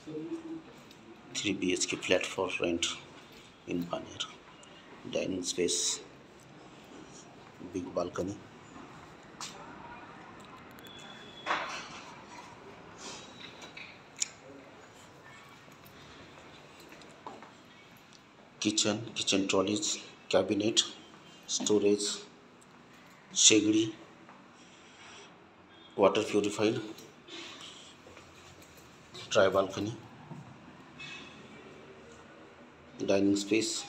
3 BHK flat for rent in Pune. Dining space, big balcony, kitchen trolleys, cabinet, storage, shagri, water purified, dry balcony, dining space,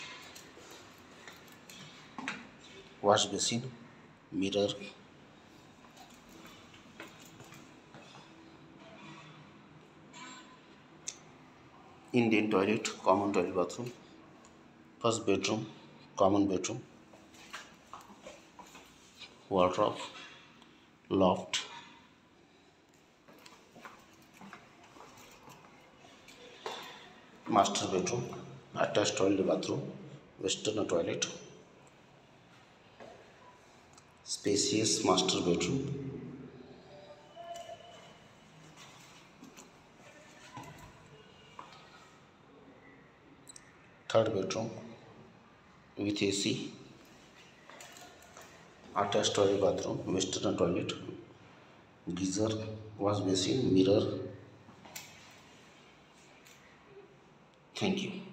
wash basin, mirror, Indian toilet, common toilet bathroom, first bedroom, common bedroom, wardrobe, loft, master bedroom, attached toilet bathroom, western toilet, spacious master bedroom, third bedroom with AC, attached toilet bathroom, western toilet, geyser, wash basin, mirror. Thank you.